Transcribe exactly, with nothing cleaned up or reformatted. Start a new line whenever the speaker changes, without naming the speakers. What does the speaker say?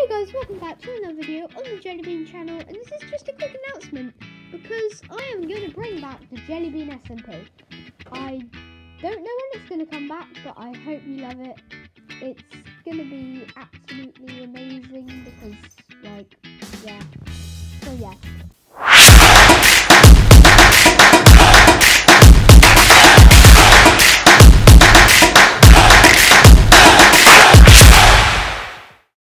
Hey guys, welcome back to another video on the Jelly Bean channel, and this is just a quick announcement because I am going to bring back the Jelly Bean S M P. I don't know when it's going to come back, but I hope you love it. It's going to be absolutely amazing.